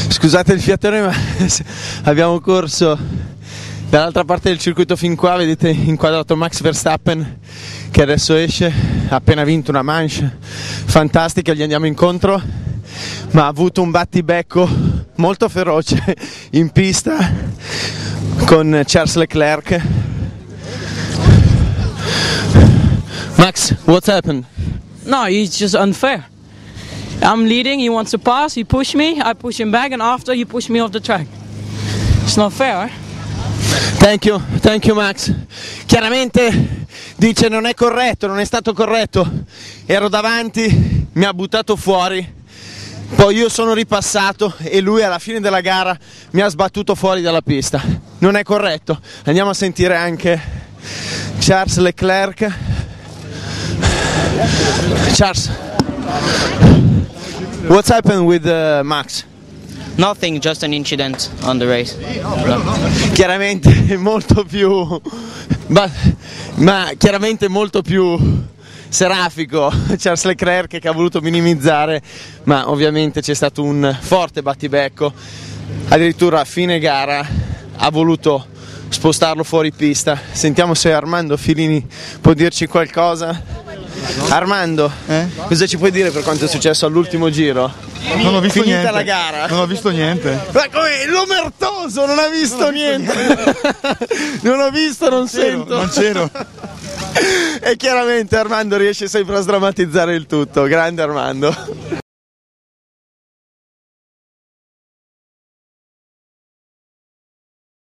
Scusate il fiatone, ma abbiamo corso dall'altra parte del circuito fin qua, vedete inquadrato Max Verstappen che adesso esce, ha appena vinto una manche fantastica, gli andiamo incontro, ma ha avuto un battibecco molto feroce in pista con Charles Leclerc. Max, what's happened? No, it's just unfair. I'm leading, he wants to pass, he pushed me, I push him back, and after he pushed me off the track. It's not fair, eh? Thank you Max. Chiaramente dice non è corretto, non è stato corretto, ero davanti, mi ha buttato fuori, poi io sono ripassato e lui alla fine della gara mi ha sbattuto fuori dalla pista. Non è corretto. Andiamo a sentire anche Charles Leclerc. Charles, what's happened with Max? Nothing, just an incident on the race. Chiaramente molto più ma chiaramente molto più serafico Charles Leclerc, che ha voluto minimizzare, ma ovviamente c'è stato un forte battibecco, addirittura a fine gara ha voluto spostarlo fuori pista. Sentiamo se Armando Filini può dirci qualcosa. Armando, cosa ci puoi dire per quanto è successo all'ultimo giro? Non ho visto Finita niente. la gara. Non ho visto niente. Ma come? L'omertoso non ha visto niente. Non ho visto, non sento. Non c'ero. E chiaramente Armando riesce sempre a sdrammatizzare il tutto. Grande Armando.